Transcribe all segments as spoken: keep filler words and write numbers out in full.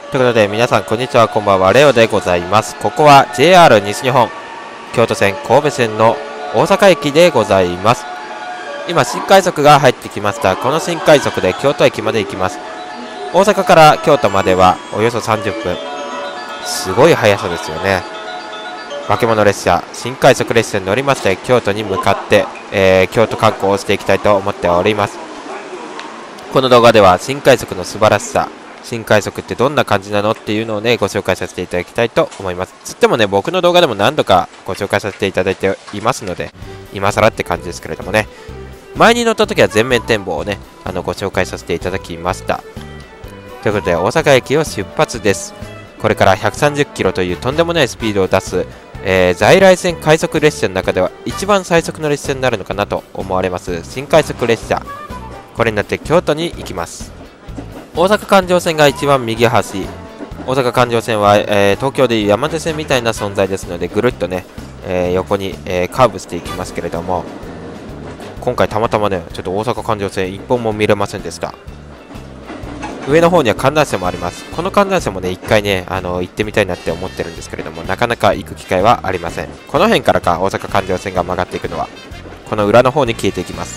ということで皆さんこんにちは、こんばんは、レオでございます。ここは ジェイアール 西日本京都線神戸線の大阪駅でございます。今新快速が入ってきました。この新快速で京都駅まで行きます。大阪から京都まではおよそさんじゅっぷん、すごい速さですよね。化け物列車、新快速列車に乗りまして京都に向かって、えー、京都観光をしていきたいと思っております。この動画では新快速の素晴らしさ、新快速ってどんな感じなのっていうのをねご紹介させていただきたいと思います。つってもね、僕の動画でも何度かご紹介させていただいていますので、今更って感じですけれどもね、前に乗った時は全面展望をねあのご紹介させていただきました。ということで大阪駅を出発です。これからひゃくさんじゅっキロというとんでもないスピードを出す、えー、在来線快速列車の中では一番最速の列車になるのかなと思われます新快速列車、これになって京都に行きます。大阪環状線が一番右端、大阪環状線は、えー、東京でいう山手線みたいな存在ですので、ぐるっとね、えー、横に、えー、カーブしていきますけれども、今回たまたまねちょっと大阪環状線一本も見れませんでした。上の方には観覧車もあります。この観覧車もね一回ねあの行ってみたいなって思ってるんですけれども、なかなか行く機会はありません。この辺からか大阪環状線が曲がっていくのは、この裏の方に消えていきます。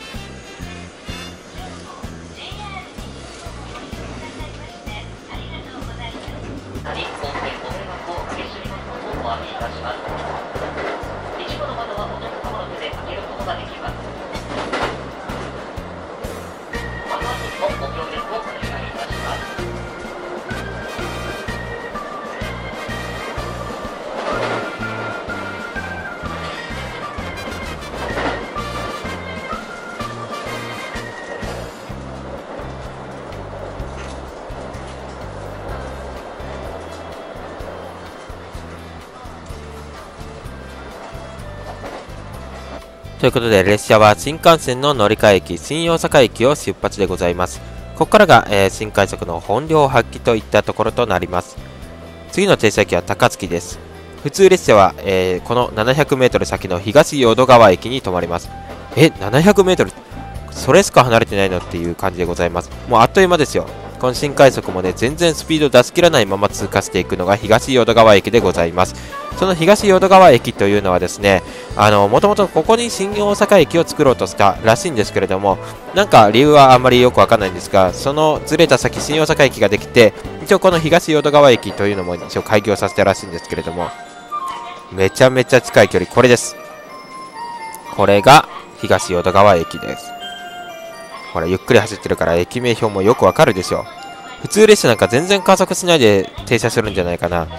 ということで列車は新幹線の乗り換え駅新大阪駅を出発でございます。ここからが、えー、新快速の本領発揮といったところとなります。次の停車駅は高槻です。普通列車は、えー、この ななひゃくメートル 先の東淀川駅に停まります。え ななひゃくメートル それしか離れてないのっていう感じでございます。もうあっという間ですよ。この新快速もね全然スピード出し切らないまま通過していくのが東淀川駅でございます。その東淀川駅というのはですね、あのもともとここに新大阪駅を作ろうとしたらしいんですけれども、なんか理由はあんまりよくわかんないんですが、そのずれた先新大阪駅ができて、一応この東淀川駅というのも一応開業させたらしいんですけれども、めちゃめちゃ近い距離、これです。これが東淀川駅です。ほらゆっくり走ってるから駅名標もよくわかるでしょ。普通列車なんか全然加速しないで停車するんじゃないかな。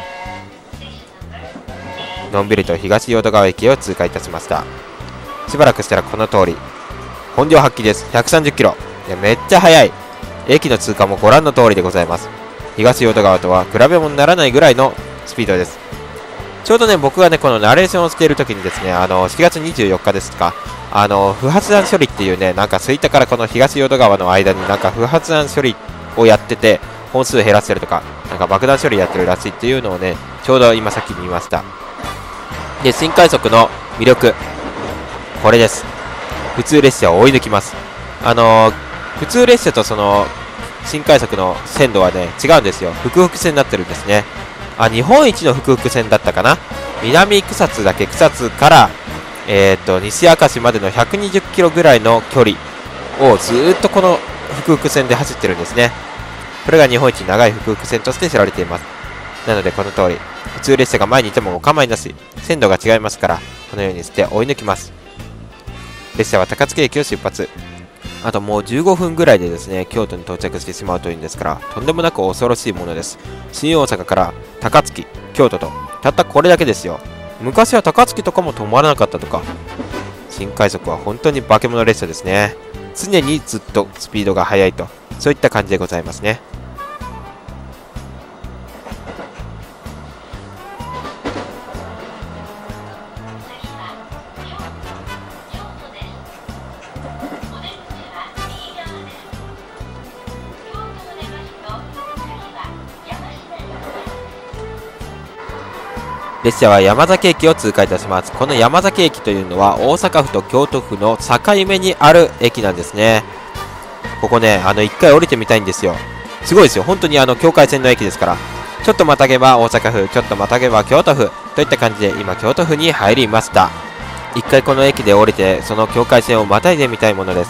のんびりと東淀川駅を通過いたしました。しばらくしたらこの通り本領発揮です。ひゃくさんじゅっキロ、いやめっちゃ速い。駅の通過もご覧の通りでございます。東淀川とは比べ物にならないぐらいのスピードです。ちょうどね僕がねこのナレーションをしている時にですね、あのしちがつにじゅうよっかですか、あの不発弾処理っていうね、なんか吹田からこの東淀川の間になんか不発弾処理をやってて、本数減らせるとか、なんか爆弾処理やってるらしいっていうのをねちょうど今さっき見ました。で新快速の魅力、これです。普通列車を追い抜きます。あのー、普通列車とその新快速の線路はね違うんですよ。複々線になってるんですね。あ、日本一の複々線だったかな。南草津だけ草津からえー、と西明石までのひゃくにじゅっキロぐらいの距離をずーっとこの複々線で走ってるんですね。これが日本一長い複々線として知られています。なのでこの通り普通列車が前にいてもお構いなし、線路が違いますからこのようにして追い抜きます。列車は高槻駅を出発。あともうじゅうごふんぐらいでですね京都に到着してしまうというんですから、とんでもなく恐ろしいものです。新大阪から高槻京都とたったこれだけですよ。昔は高槻とかも止まらなかったとか。新快速は本当に化け物列車ですね。常にずっとスピードが速いと、そういった感じでございますね。列車は山崎駅を通過いたします。この山崎駅というのは大阪府と京都府の境目にある駅なんですね。ここね、あのいっかい降りてみたいんですよ。 すごいですよ。本当にあの境界線の駅ですから。ちょっとまたげば大阪府、ちょっとまたげば京都府といった感じで今京都府に入りました。一回この駅で降りてその境界線をまたいでみたいものです。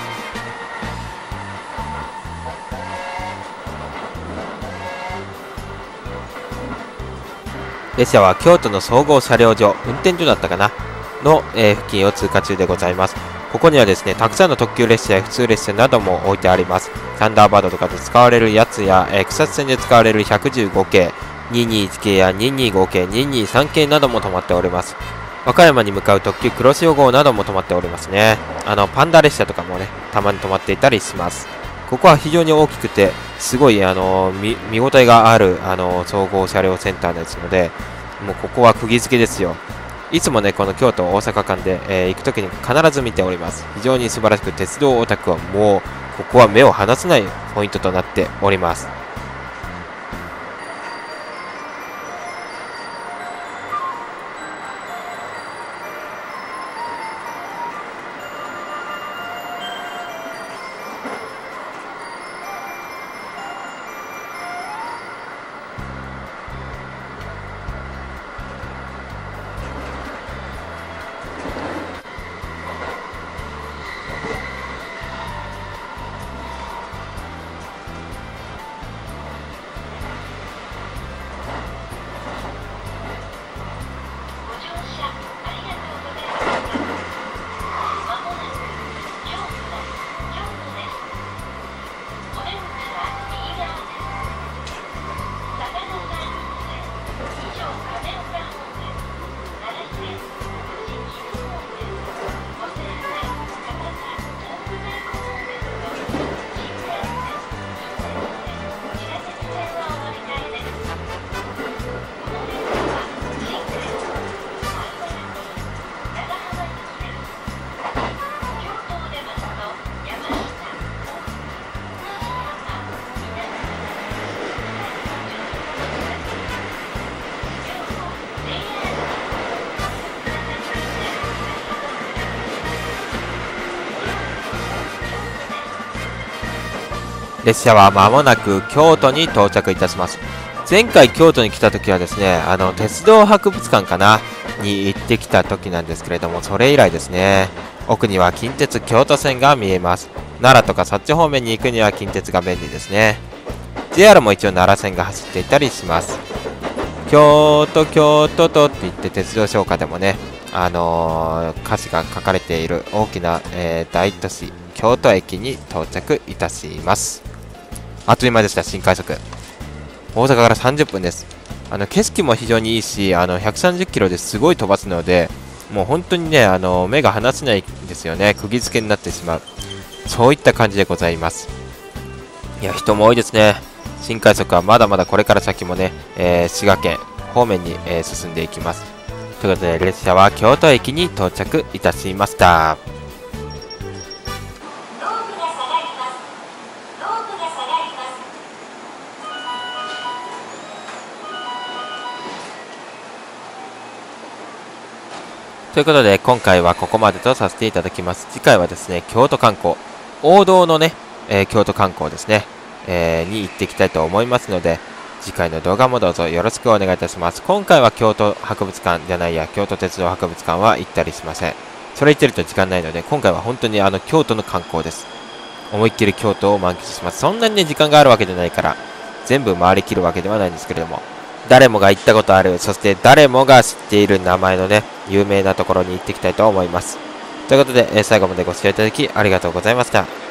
列車は京都の総合車両所、運転所だったかなの、えー、付近を通過中でございます。ここにはですね、たくさんの特急列車や普通列車なども置いてあります。サンダーバードとかで使われるやつや、えー、草津線で使われるひゃくじゅうご系、にひゃくにじゅういち系やにひゃくにじゅうご系、にひゃくにじゅうさん系なども止まっております。和歌山に向かう特急黒潮号なども止まっておりますね。あの、パンダ列車とかもね、たまに止まっていたりします。ここは非常に大きくて、すごい、あの、見、見応えがある、あの、総合車両センターですので、もうここは釘付けですよ。いつもね、この京都大阪間で、えー、行くときに必ず見ております。非常に素晴らしく、鉄道オタクはもう、ここは目を離せないポイントとなっております。列車は間もなく京都に到着いたします。前回京都に来た時はですね、あの鉄道博物館かなに行ってきた時なんですけれども、それ以来ですね。奥には近鉄京都線が見えます。奈良とかそっち方面に行くには近鉄が便利ですね。ジェイアール も一応奈良線が走っていたりします。京都京都とって言って鉄道唱歌でもね、あのー、歌詞が書かれている大きな、えー、大都市京都駅に到着いたします。あっという間でした。新快速大阪からさんじゅっぷんです。あの景色も非常にいいし、あのひゃくさんじゅっキロですごい飛ばすので、もう本当にね、あの目が離せないんですよね。釘付けになってしまう、そういった感じでございます。いや、人も多いですね。新快速はまだまだこれから先もね、えー、滋賀県方面に、えー、進んでいきます。ということで列車は京都駅に到着いたしました。ということで今回はここまでとさせていただきます。次回はですね、京都観光、王道のね、えー、京都観光ですね、えー、に行っていきたいと思いますので、次回の動画もどうぞよろしくお願いいたします。今回は京都博物館じゃないや、京都鉄道博物館は行ったりしません。それ言ってると時間ないので、今回は本当にあの京都の観光です。思いっきり京都を満喫します。そんなにね、時間があるわけじゃないから、全部回りきるわけではないんですけれども、誰もが行ったことある、そして誰もが知っている名前のね、有名なところに行っていきたいと思います。ということで、えー、最後までご視聴いただきありがとうございました。